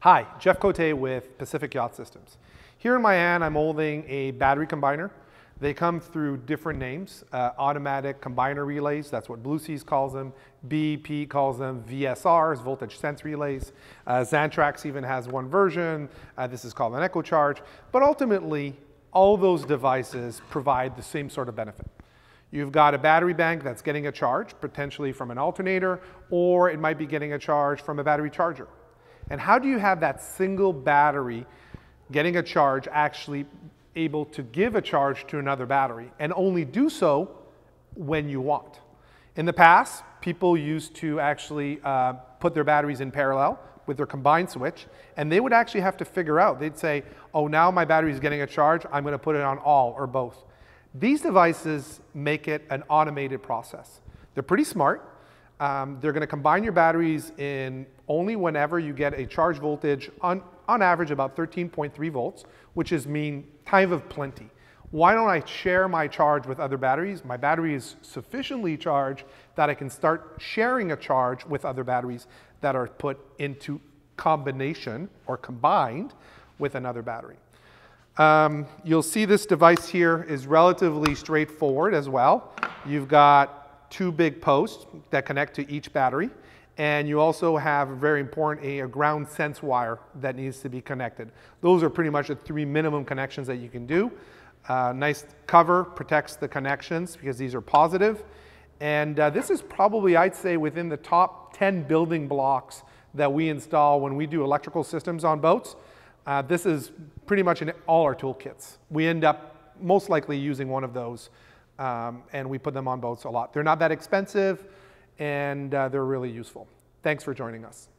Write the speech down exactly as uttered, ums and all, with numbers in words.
Hi, Jeff Cote with Pacific Yacht Systems. Here in my hand, I'm holding a battery combiner. They come through different names, uh, automatic combiner relays, that's what Blue Seas calls them. B E P calls them V S Rs, voltage sense relays. Uh, Xantrex even has one version. Uh, this is called an EcoCharge. But ultimately, all those devices provide the same sort of benefit. You've got a battery bank that's getting a charge, potentially from an alternator, or it might be getting a charge from a battery charger. And how do you have that single battery getting a charge actually able to give a charge to another battery, and only do so when you want? In the past, people used to actually uh, put their batteries in parallel with their combined switch, and they would actually have to figure out, they'd say, oh, now my battery is getting a charge, I'm going to put it on all or both. These devices make it an automated process. They're pretty smart. Um, they're going to combine your batteries in only whenever you get a charge voltage on, on average about thirteen point three volts, which is mean time of plenty. Why don't I share my charge with other batteries? My battery is sufficiently charged that I can start sharing a charge with other batteries that are put into combination or combined with another battery. Um, you'll see this device here is relatively straightforward as well. You've got two big posts that connect to each battery, and you also have, very important, a, a ground sense wire that needs to be connected. Those are pretty much the three minimum connections that you can do. Uh, nice cover protects the connections because these are positive. And uh, this is probably, I'd say, within the top ten building blocks that we install when we do electrical systems on boats. Uh, this is pretty much in all our toolkits. We end up most likely using one of those. Um, and we put them on boats a lot. They're not that expensive, and uh, they're really useful. Thanks for joining us.